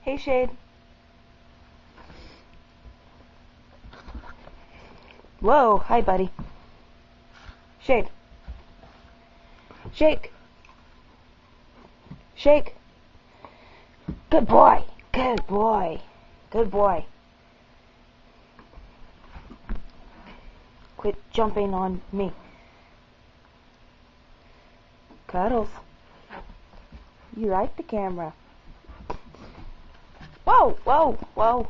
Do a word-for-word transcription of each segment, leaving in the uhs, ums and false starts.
Hey, Shade. Whoa, hi, buddy. Shade. Shake. Shake. Good boy. Good boy. Good boy. Quit jumping on me. Cuddles. You like the camera. Whoa, whoa, whoa.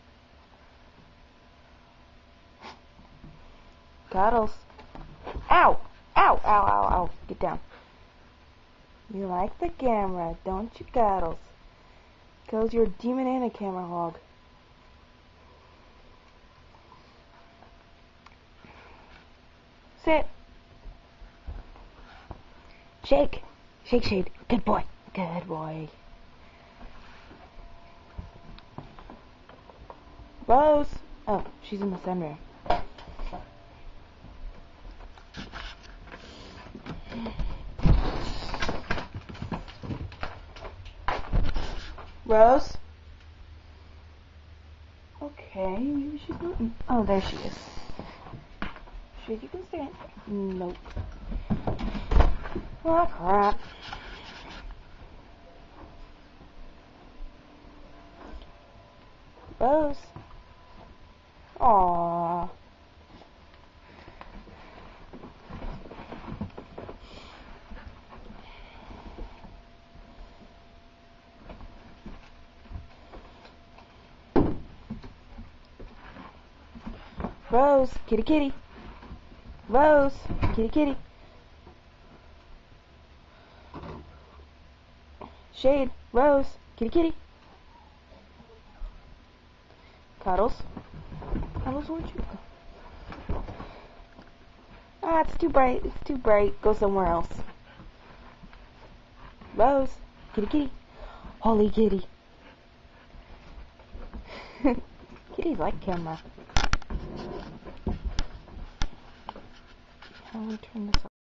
Cuddles. Ow! Ow, ow, ow, ow. Get down. You like the camera, don't you, Cuddles? Cause you're a demon and a camera hog. Sit. Shake. Shake, Shade. Good boy. Good boy. Rose. Oh, she's in the sunroom. Rose? Okay, maybe she's not. Oh, there she is. Shade, you can stay in. Nope. Oh, crap. Rose. Aww. Rose, kitty kitty. Rose, kitty kitty. Shade, Rose, kitty kitty. Cuddles. Cuddles, where'd you go? Ah, it's too bright. It's too bright. Go somewhere else. Rose, kitty kitty. Holy kitty. Kitties like camera. How do we turn this off?